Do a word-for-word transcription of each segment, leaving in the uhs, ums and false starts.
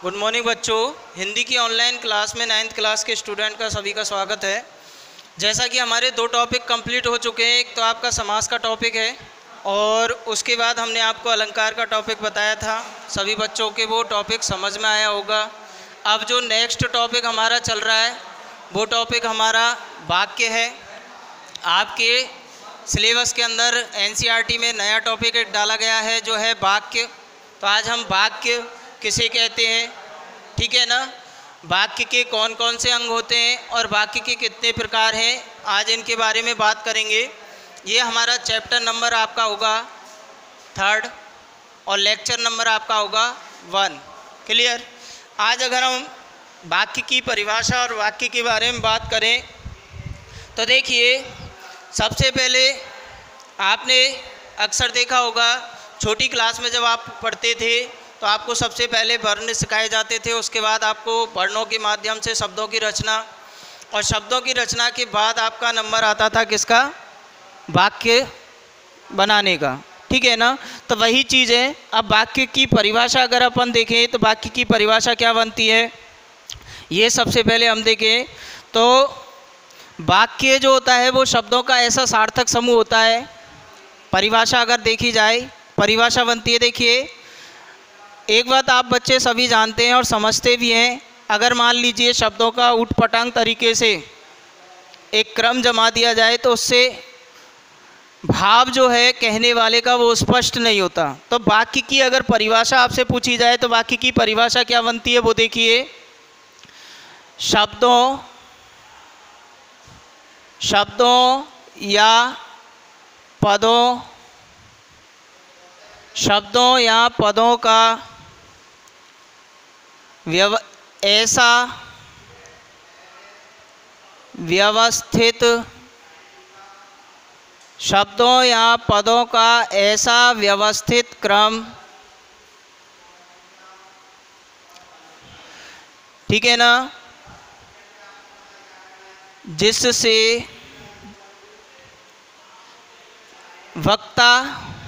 Good morning बच्चों। हिंदी की online class में नाइन्थ क्लास के स्टूडेंट का सभी का स्वागत है। जैसा कि हमारे दो टॉपिक कंप्लीट हो चुके हैं, एक तो आपका समास का टॉपिक है और उसके बाद हमने आपको अलंकार का टॉपिक बताया था। सभी बच्चों के वो टॉपिक समझ में आया होगा। अब जो नेक्स्ट टॉपिक हमारा चल रहा है वो टॉपिक हमारा वाक्य है। आपके सिलेबस के अंदर एनसीईआरटी में नया टॉपिक एक डाला गया है जो है वाक्य। तो आज हम वाक्य किसे कहते हैं, ठीक है ना, वाक्य के कौन कौन से अंग होते हैं और वाक्य के कितने प्रकार हैं, आज इनके बारे में बात करेंगे। ये हमारा चैप्टर नंबर आपका होगा थर्ड और लेक्चर नंबर आपका होगा वन। क्लियर। आज अगर हम वाक्य की परिभाषा और वाक्य के बारे में बात करें तो देखिए, सबसे पहले आपने अक्सर देखा होगा छोटी क्लास में जब आप पढ़ते थे तो आपको सबसे पहले वर्ण सिखाए जाते थे, उसके बाद आपको वर्णों के माध्यम से शब्दों की रचना, और शब्दों की रचना के बाद आपका नंबर आता था किसका, वाक्य बनाने का, ठीक है ना। तो वही चीज़ है। अब वाक्य की परिभाषा अगर अपन देखें तो वाक्य की परिभाषा क्या बनती है, ये सबसे पहले हम देखें तो वाक्य जो होता है वो शब्दों का ऐसा सार्थक समूह होता है। परिभाषा अगर देखी जाए, परिभाषा बनती है, देखिए एक बात आप बच्चे सभी जानते हैं और समझते भी हैं। अगर मान लीजिए शब्दों का ऊटपटांग तरीके से एक क्रम जमा दिया जाए तो उससे भाव जो है कहने वाले का वो स्पष्ट नहीं होता। तो वाक्य की अगर परिभाषा आपसे पूछी जाए तो वाक्य की परिभाषा क्या बनती है वो देखिए, शब्दों शब्दों या पदों शब्दों या पदों का व्यव ऐसा व्यवस्थित शब्दों या पदों का ऐसा व्यवस्थित क्रम, ठीक है ना, जिससे वक्ता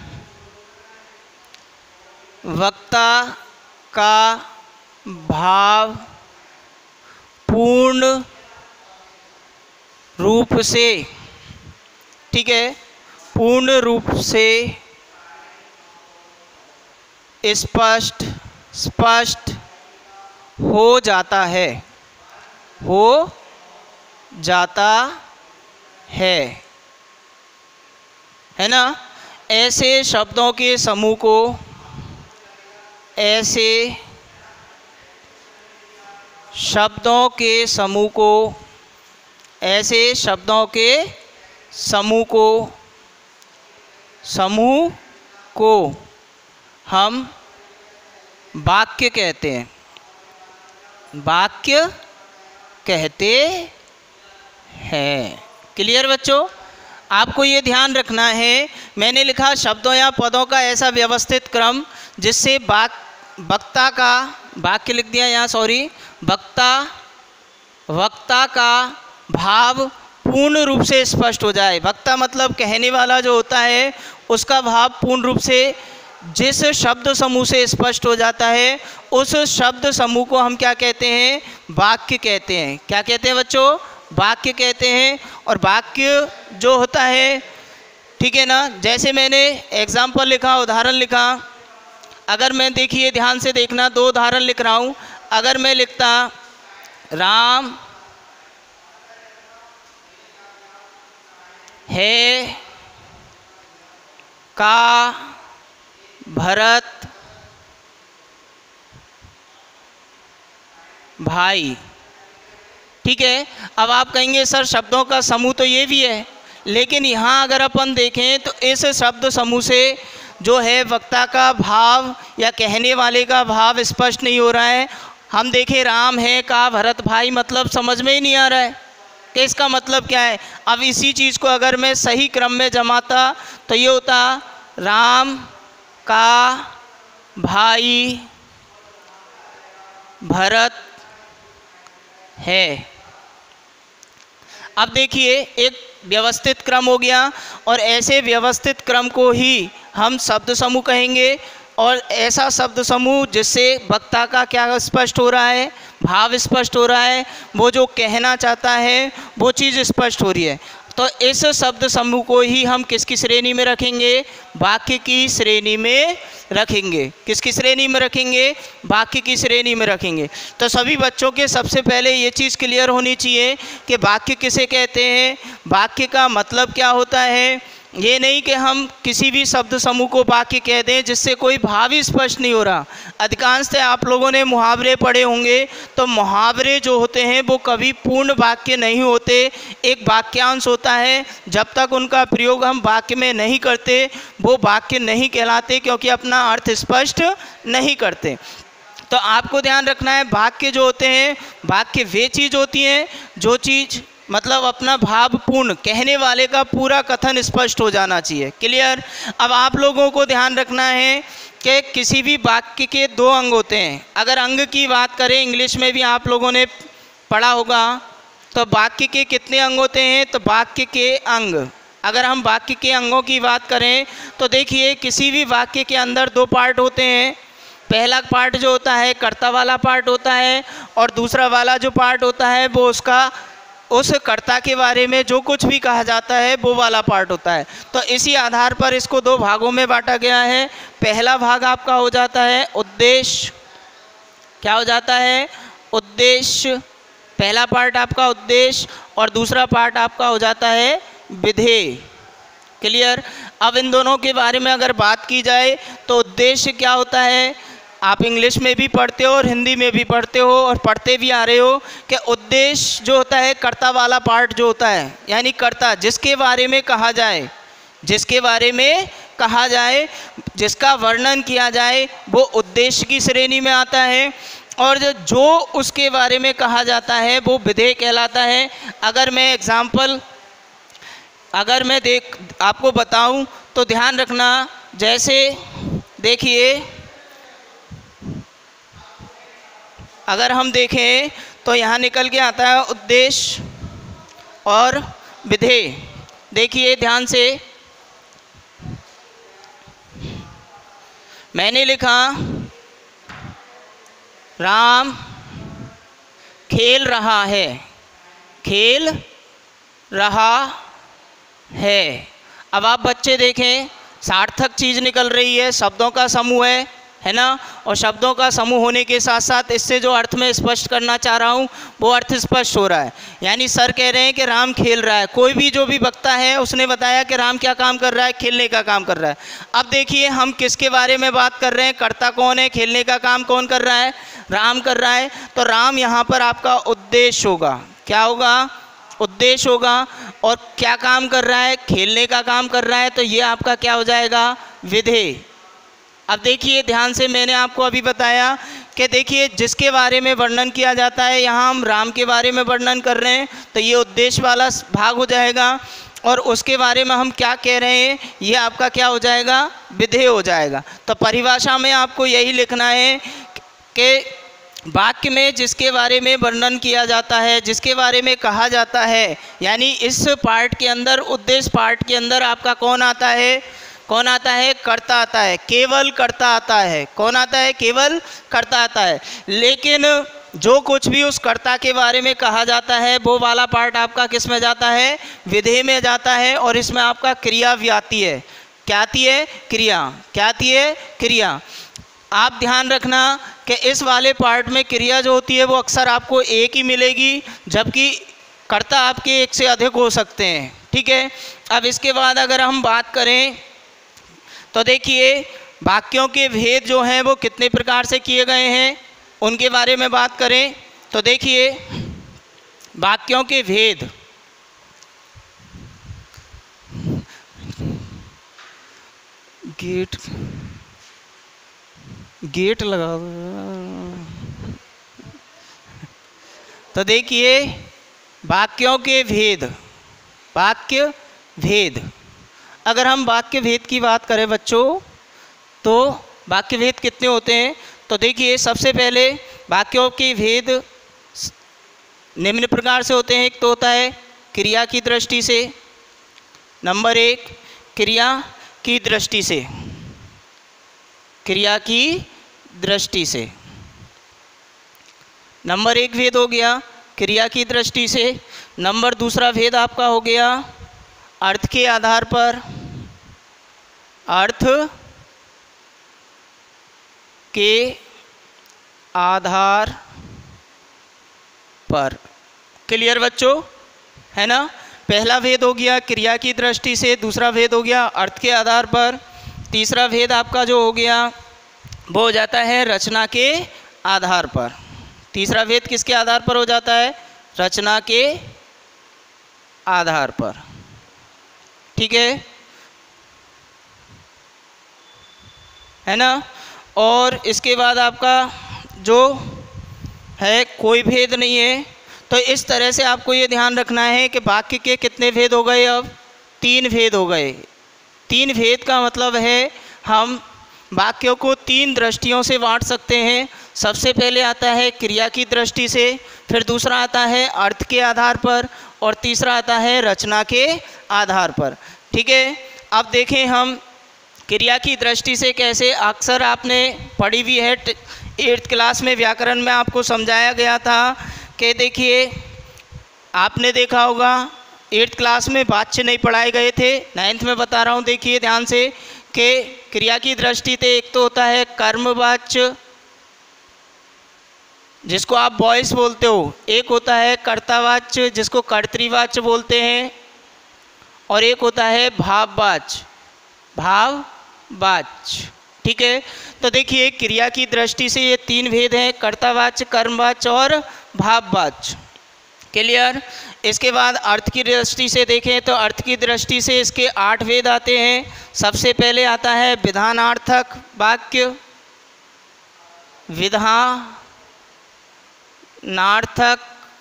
वक्ता का भाव पूर्ण रूप से, ठीक है, पूर्ण रूप से स्पष्ट स्पष्ट हो जाता है हो जाता है है ना। ऐसे शब्दों के समूह को ऐसे शब्दों के समूह को ऐसे शब्दों के समूह को समूह को हम वाक्य कहते हैं वाक्य कहते हैं। क्लियर बच्चों। आपको ये ध्यान रखना है, मैंने लिखा शब्दों या पदों का ऐसा व्यवस्थित क्रम जिससे वाक वक्ता का वाक्य लिख दिया यहाँ, सॉरी, वक्ता वक्ता का भाव पूर्ण रूप से स्पष्ट हो जाए। वक्ता मतलब कहने वाला जो होता है उसका भाव पूर्ण रूप से जिस शब्द समूह से स्पष्ट हो जाता है उस शब्द समूह को हम क्या कहते हैं, वाक्य कहते हैं। क्या कहते हैं बच्चों, वाक्य कहते हैं। और वाक्य जो होता है, ठीक है ना, जैसे मैंने एग्जाम्पल लिखा, उदाहरण लिखा, अगर मैं, देखिए ध्यान से देखना, दो उदाहरण लिख रहा हूँ। अगर मैं लिखता राम है का भरत भाई, ठीक है। अब आप कहेंगे सर शब्दों का समूह तो ये भी है, लेकिन यहाँ अगर अपन देखें तो इस शब्द समूह से जो है वक्ता का भाव या कहने वाले का भाव स्पष्ट नहीं हो रहा है। हम देखें राम है का भरत भाई, मतलब समझ में ही नहीं आ रहा है कि इसका मतलब क्या है। अब इसी चीज़ को अगर मैं सही क्रम में जमाता तो ये होता राम का भाई भरत है। अब देखिए एक व्यवस्थित क्रम हो गया और ऐसे व्यवस्थित क्रम को ही हम शब्द समूह कहेंगे। और ऐसा शब्द समूह जिससे वक्ता का क्या स्पष्ट हो रहा है, भाव स्पष्ट हो रहा है, वो जो कहना चाहता है वो चीज़ स्पष्ट हो रही है। तो इस शब्द समूह को ही हम किसकी श्रेणी में रखेंगे? वाक्य की श्रेणी में रखेंगे। किसकी श्रेणी में रखेंगे? वाक्य की श्रेणी में रखेंगे। तो सभी बच्चों के सबसे पहले ये चीज़ क्लियर होनी चाहिए कि वाक्य किसे कहते हैं, वाक्य का मतलब क्या होता है। ये नहीं कि हम किसी भी शब्द समूह को वाक्य कह दें जिससे कोई भाव ही स्पष्ट नहीं हो रहा। अधिकांशतः आप लोगों ने मुहावरे पढ़े होंगे, तो मुहावरे जो होते हैं वो कभी पूर्ण वाक्य नहीं होते, एक वाक्यांश होता है। जब तक उनका प्रयोग हम वाक्य में नहीं करते वो वाक्य नहीं कहलाते, क्योंकि अपना अर्थ स्पष्ट नहीं करते। तो आपको ध्यान रखना है, वाक्य जो होते हैं, वाक्य वे चीज़ होती हैं जो चीज़ मतलब अपना भाव पूर्ण, कहने वाले का पूरा कथन स्पष्ट हो जाना चाहिए। क्लियर? अब आप लोगों को ध्यान रखना है कि किसी भी वाक्य के दो अंग होते हैं। अगर अंग की बात करें, इंग्लिश में भी आप लोगों ने पढ़ा होगा, तो वाक्य के कितने अंग होते हैं? तो वाक्य के अंग, अगर हम वाक्य के अंगों की बात करें तो देखिए किसी भी वाक्य के अंदर दो पार्ट होते हैं। पहला पार्ट जो होता है कर्ता वाला पार्ट होता है, और दूसरा वाला जो पार्ट होता है वो उसका उस कर्ता के बारे में जो कुछ भी कहा जाता है वो वाला पार्ट होता है। तो इसी आधार पर इसको दो भागों में बांटा गया है। पहला भाग आपका हो जाता है उद्देश्य। क्या हो जाता है? उद्देश्य। पहला पार्ट आपका उद्देश्य और दूसरा पार्ट आपका हो जाता है विधेय। क्लियर? अब इन दोनों के बारे में अगर बात की जाए तो उद्देश्य क्या होता है, आप इंग्लिश में भी पढ़ते हो और हिंदी में भी पढ़ते हो और पढ़ते भी आ रहे हो कि उद्देश्य जो होता है कर्ता वाला पार्ट जो होता है, यानी कर्ता जिसके बारे में कहा जाए, जिसके बारे में कहा जाए, जिसका वर्णन किया जाए, वो उद्देश्य की श्रेणी में आता है। और जो जो उसके बारे में कहा जाता है वो विधेय कहलाता है। अगर मैं एग्जाम्पल अगर मैं देख आपको बताऊं तो ध्यान रखना, जैसे देखिए अगर हम देखें तो यहाँ निकल के आता है उद्देश्य और विधेय। देखिए ध्यान से, मैंने लिखा राम खेल रहा है, खेल रहा है। अब आप बच्चे देखें, सार्थक चीज़ निकल रही है, शब्दों का समूह है, है ना। और शब्दों का समूह होने के साथ साथ इससे जो अर्थ में स्पष्ट करना चाह रहा हूँ वो अर्थ स्पष्ट हो रहा है। यानी सर कह रहे हैं कि राम खेल रहा है। कोई भी जो भी वक्ता है उसने बताया कि राम क्या काम कर रहा है? खेलने का काम कर रहा है। अब देखिए हम किसके बारे में बात कर रहे हैं? कर्ता कौन है? खेलने का काम कौन कर रहा है? राम कर रहा है। तो राम यहाँ पर आपका उद्देश्य होगा। क्या होगा? उद्देश्य होगा। और क्या काम कर रहा है? खेलने का काम कर रहा है। तो ये आपका क्या हो जाएगा? विधेय। अब देखिए ध्यान से, मैंने आपको अभी बताया कि देखिए जिसके बारे में वर्णन किया जाता है, यहाँ हम राम के बारे में वर्णन कर रहे हैं तो ये उद्देश्य वाला भाग हो जाएगा। और उसके बारे में हम क्या कह रहे हैं, ये आपका क्या हो जाएगा? विधेय हो जाएगा। तो परिभाषा में आपको यही लिखना है कि वाक्य में जिसके बारे में वर्णन किया जाता है, जिसके बारे में कहा जाता है, यानी इस पार्ट के अंदर, उद्देश्य पार्ट के अंदर आपका कौन आता है? कौन आता है? कर्ता आता है। केवल कर्ता आता है। कौन आता है? केवल कर्ता आता है। लेकिन जो कुछ भी उस कर्ता के बारे में कहा जाता है वो वाला पार्ट आपका किस में जाता है? विधेय में जाता है। और इसमें आपका क्रिया भी आती है। क्या आती है? क्रिया। क्या आती है? क्रिया। आप ध्यान रखना कि इस वाले पार्ट में क्रिया जो होती है वो अक्सर आपको एक ही मिलेगी, जबकि कर्ता आपके एक से अधिक हो सकते हैं। ठीक है। अब इसके बाद अगर हम बात करें तो देखिए वाक्यों के भेद जो हैं वो कितने प्रकार से किए गए हैं, उनके बारे में बात करें तो देखिए वाक्यों के भेद, गेट गेट लगा तो देखिए वाक्यों के भेद, वाक्य भेद। अगर हम वाक्य भेद की बात करें बच्चों तो वाक्य भेद कितने होते हैं? तो देखिए सबसे पहले वाक्यों के भेद निम्न प्रकार से होते हैं। एक तो होता है क्रिया की दृष्टि से, नंबर एक क्रिया की दृष्टि से, क्रिया की दृष्टि से। नंबर एक भेद हो गया क्रिया की दृष्टि से। नंबर दूसरा भेद आपका हो गया अर्थ के आधार पर। अर्थ के आधार पर। क्लियर बच्चों, है ना। पहला भेद हो गया क्रिया की दृष्टि से, दूसरा भेद हो गया अर्थ के आधार पर, तीसरा भेद आपका जो हो गया वो हो जाता है रचना के आधार पर। तीसरा भेद किसके आधार पर हो जाता है? रचना के आधार पर। ठीक है, है ना। और इसके बाद आपका जो है कोई भेद नहीं है। तो इस तरह से आपको ये ध्यान रखना है कि वाक्य के कितने भेद हो गए? अब तीन भेद हो गए। तीन भेद का मतलब है हम वाक्यों को तीन दृष्टियों से बांट सकते हैं। सबसे पहले आता है क्रिया की दृष्टि से, फिर दूसरा आता है अर्थ के आधार पर, और तीसरा आता है रचना के आधार पर। ठीक है, अब देखें हम क्रिया की दृष्टि से कैसे। अक्सर आपने पढ़ी भी है, एट्थ क्लास में व्याकरण में आपको समझाया गया था कि देखिए आपने देखा होगा एट्थ क्लास में वाच्य नहीं पढ़ाए गए थे, नाइन्थ में बता रहा हूँ। देखिए ध्यान से कि क्रिया की दृष्टि से एक तो होता है कर्मवाच्य जिसको आप वॉइस बोलते हो, एक होता है कर्तावाच्य जिसको कर्तृवाच्य बोलते हैं, और एक होता है भाववाच्य भाववाच्य। ठीक है, तो देखिए क्रिया की दृष्टि से ये तीन भेद हैं, कर्तावाच्य, कर्मवाच्य और भाववाच्य। क्लियर। इसके बाद अर्थ की दृष्टि से देखें तो अर्थ की दृष्टि से इसके आठ भेद आते हैं। सबसे पहले आता है विधानार्थक वाक्य, विधानार्थक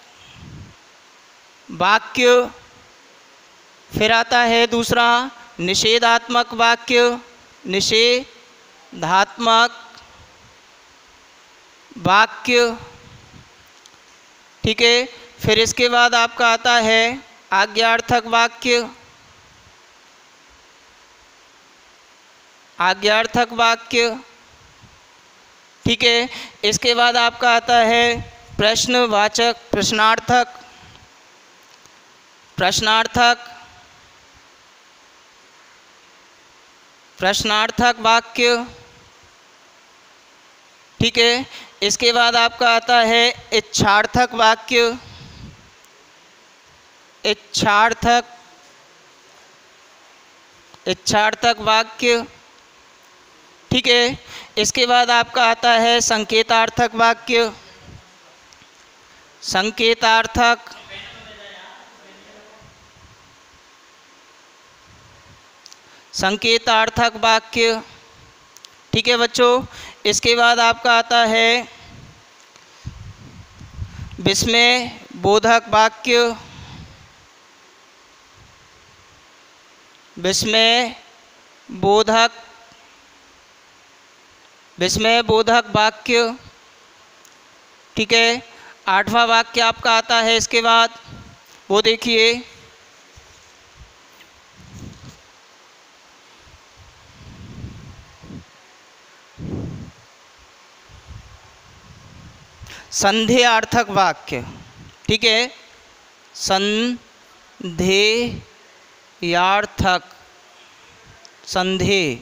वाक्य, फिर आता है दूसरा निषेधात्मक वाक्य, निषेधात्मक वाक्य। ठीक है, फिर इसके बाद आपका आता है आज्ञार्थक वाक्य, आज्ञार्थक वाक्य। ठीक है, इसके बाद आपका आता है प्रश्नवाचक प्रश्नार्थक प्रश्नार्थक प्रश्नार्थक वाक्य। ठीक है, इसके बाद आपका आता है इच्छार्थक वाक्य, इच्छार्थक इच्छार्थक वाक्य। ठीक है, इसके बाद आपका आता है संकेतार्थक वाक्य, संकेतार्थक संकेतार्थक वाक्य। ठीक है बच्चों, इसके बाद आपका आता है विस्मय बोधक वाक्य, विस्मय बोधक विस्मय बोधक वाक्य। ठीक है, आठवां वाक्य आपका आता है इसके बाद, वो देखिए संदेहार्थक वाक्य। ठीक है, संदेहार्थक संदेह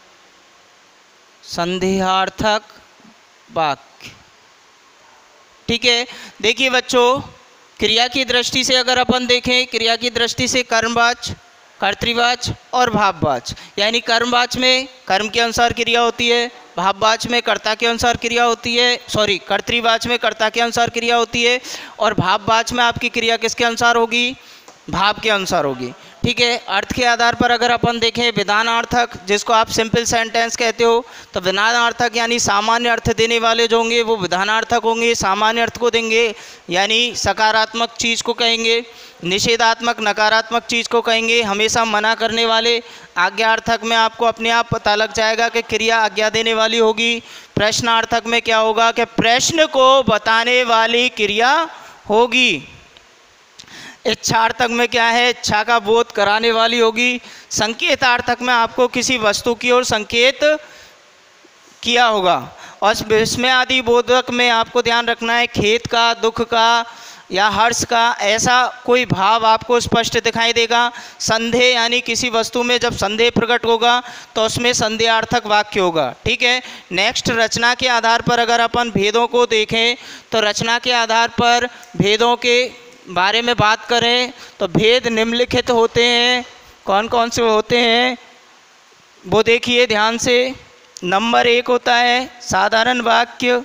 संदेहार्थक वाक्य। ठीक है, देखिए बच्चों क्रिया की दृष्टि से अगर अपन देखें, क्रिया की दृष्टि से कर्मवाच्य, कर्तृवाच्य और भाववाच्य। यानी कर्मवाच्य में कर्म के अनुसार क्रिया होती है, भाववाच्य में कर्ता के अनुसार क्रिया होती है, सॉरी कर्तृवाच्य में कर्ता के अनुसार क्रिया होती है, और भाववाच्य में आपकी क्रिया किसके अनुसार होगी? भाव के अनुसार होगी। ठीक है, अर्थ के आधार पर अगर अपन देखें विधानार्थक जिसको आप सिंपल सेंटेंस कहते हो, तो विधानार्थक यानी सामान्य अर्थ देने वाले जो होंगे वो विधानार्थक होंगे, सामान्य अर्थ को देंगे यानी सकारात्मक चीज़ को कहेंगे, निषेधात्मक नकारात्मक चीज़ को कहेंगे, हमेशा मना करने वाले। आज्ञार्थक में आपको अपने आप पता लग जाएगा कि क्रिया आज्ञा देने वाली होगी। प्रश्नार्थक में क्या होगा कि प्रश्न को बताने वाली क्रिया होगी। इच्छार्थक में क्या है? इच्छा का बोध कराने वाली होगी। संकेतार्थक में आपको किसी वस्तु की ओर संकेत किया होगा। और विस्मय आदि बोधक में आपको ध्यान रखना है खेद का, दुख का या हर्ष का ऐसा कोई भाव आपको स्पष्ट दिखाई देगा। संदेह यानी किसी वस्तु में जब संदेह प्रकट होगा तो उसमें संदेहार्थक वाक्य होगा। ठीक है। नेक्स्ट, रचना के आधार पर अगर अपन भेदों को देखें तो रचना के आधार पर भेदों के बारे में बात करें तो भेद निम्नलिखित होते हैं। कौन कौन से होते हैं वो देखिए ध्यान से। नंबर एक होता है साधारण वाक्य,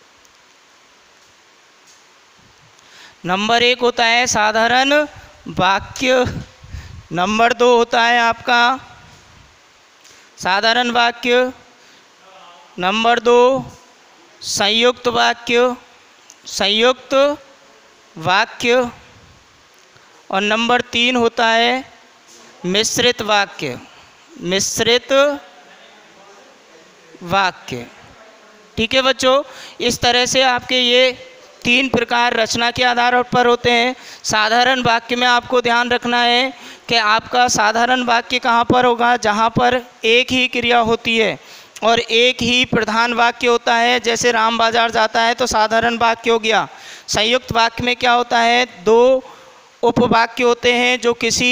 नंबर एक होता है साधारण वाक्य, नंबर दो होता है आपका साधारण वाक्य, नंबर दो संयुक्त वाक्य, संयुक्त वाक्य, और नंबर तीन होता है मिश्रित वाक्य, मिश्रित वाक्य। ठीक है बच्चों, इस तरह से आपके ये तीन प्रकार रचना के आधार पर होते हैं। साधारण वाक्य में आपको ध्यान रखना है कि आपका साधारण वाक्य कहाँ पर होगा, जहाँ पर एक ही क्रिया होती है और एक ही प्रधान वाक्य होता है। जैसे राम बाजार जाता है तो साधारण वाक्य हो गया। संयुक्त वाक्य में क्या होता है, दो उपवाक्य होते हैं जो किसी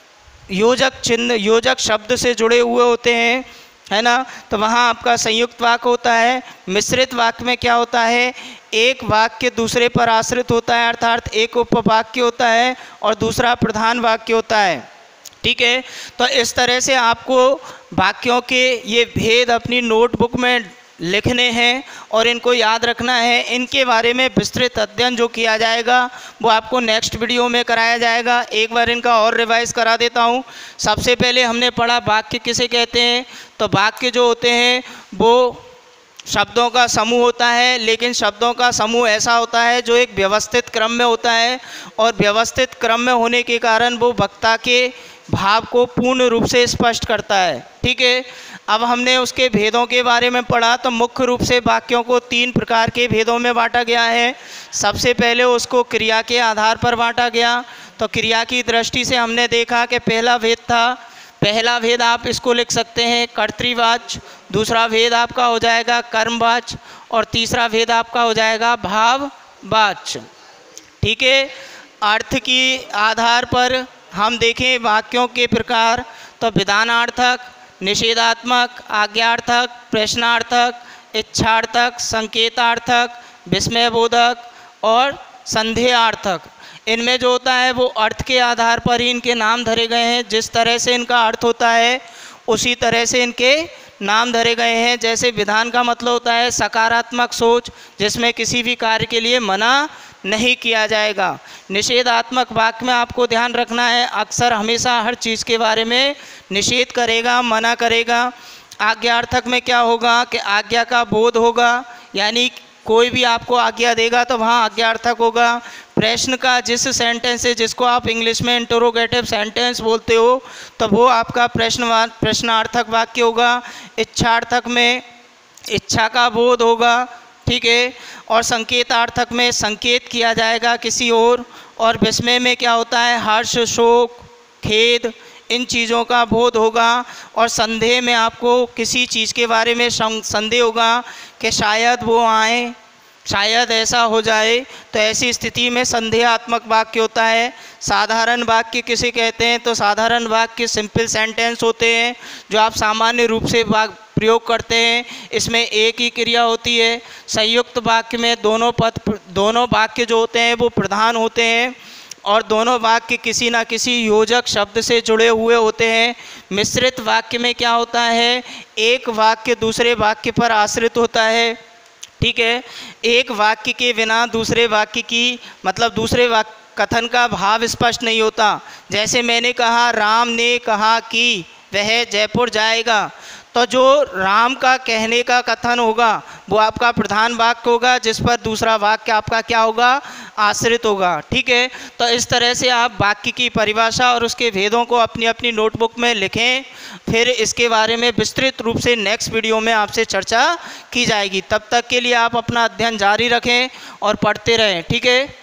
योजक चिन्ह योजक शब्द से जुड़े हुए होते हैं, है ना, तो वहाँ आपका संयुक्त वाक्य होता है। मिश्रित वाक्य में क्या होता है, एक वाक्य दूसरे पर आश्रित होता है, अर्थात एक उपवाक्य होता है और दूसरा प्रधान वाक्य होता है। ठीक है। तो इस तरह से आपको वाक्यों के ये भेद अपनी नोटबुक में लिखने हैं और इनको याद रखना है। इनके बारे में विस्तृत अध्ययन जो किया जाएगा वो आपको नेक्स्ट वीडियो में कराया जाएगा। एक बार इनका और रिवाइज करा देता हूँ। सबसे पहले हमने पढ़ा वाक्य किसे कहते हैं, तो वाक्य जो होते हैं वो शब्दों का समूह होता है, लेकिन शब्दों का समूह ऐसा होता है जो एक व्यवस्थित क्रम में होता है और व्यवस्थित क्रम में होने के कारण वो वक्ता के भाव को पूर्ण रूप से स्पष्ट करता है। ठीक है। अब हमने उसके भेदों के बारे में पढ़ा तो मुख्य रूप से वाक्यों को तीन प्रकार के भेदों में बांटा गया है। सबसे पहले उसको क्रिया के आधार पर बांटा गया। तो क्रिया की दृष्टि से हमने देखा कि पहला भेद था, पहला भेद आप इसको लिख सकते हैं कर्तृवाच्य, दूसरा भेद आपका हो जाएगा कर्मवाच्य और तीसरा भेद आपका हो जाएगा भाववाच्य। ठीक है। अर्थ की आधार पर हम देखें वाक्यों के प्रकार तो विधानार्थक, निषेधात्मक, आज्ञार्थक, प्रश्नार्थक, इच्छार्थक, संकेतार्थक, विस्मयबोधक और संदेहार्थक। इनमें जो होता है वो अर्थ के आधार पर ही इनके नाम धरे गए हैं। जिस तरह से इनका अर्थ होता है उसी तरह से इनके नाम धरे गए हैं। जैसे विधान का मतलब होता है सकारात्मक सोच, जिसमें किसी भी कार्य के लिए मना नहीं किया जाएगा। निषेधात्मक वाक्य में आपको ध्यान रखना है अक्सर हमेशा हर चीज़ के बारे में निषेध करेगा, मना करेगा। आज्ञार्थक में क्या होगा कि आज्ञा का बोध होगा, यानी कोई भी आपको आज्ञा देगा तो वहाँ आज्ञार्थक होगा। प्रश्न का जिस सेंटेंस है जिसको आप इंग्लिश में इंटरोगेटिव सेंटेंस बोलते हो तो वो आपका प्रश्न प्रश्नार्थक वाक्य होगा। इच्छार्थक में इच्छा का बोध होगा। ठीक है। और संकेतार्थक में संकेत किया जाएगा किसी और। और विस्मय में क्या होता है, हर्ष, शोक, खेद, इन चीज़ों का बोध होगा। और संदेह में आपको किसी चीज़ के बारे में संदेह होगा कि शायद वो आए, शायद ऐसा हो जाए, तो ऐसी स्थिति में संदेहात्मक वाक्य होता है। साधारण वाक्य किसे कहते हैं, तो साधारण वाक्य सिंपल सेंटेंस होते हैं जो आप सामान्य रूप से प्रयोग करते हैं। इसमें एक ही क्रिया होती है। संयुक्त वाक्य में दोनों पद दोनों वाक्य जो होते हैं वो प्रधान होते हैं और दोनों वाक्य किसी न किसी योजक शब्द से जुड़े हुए होते हैं। मिश्रित वाक्य में क्या होता है, एक वाक्य दूसरे वाक्य पर आश्रित होता है। ठीक है। एक वाक्य के बिना दूसरे वाक्य की मतलब दूसरे वाक्य कथन का भाव स्पष्ट नहीं होता। जैसे मैंने कहा राम ने कहा कि वह जयपुर जाएगा, तो जो राम का कहने का कथन होगा वो आपका प्रधान वाक्य होगा जिस पर दूसरा वाक्य आपका क्या होगा, आश्रित होगा। ठीक है। तो इस तरह से आप वाक्य की परिभाषा और उसके भेदों को अपनी अपनी नोटबुक में लिखें। फिर इसके बारे में विस्तृत रूप से नेक्स्ट वीडियो में आपसे चर्चा की जाएगी। तब तक के लिए आप अपना अध्ययन जारी रखें और पढ़ते रहें। ठीक है।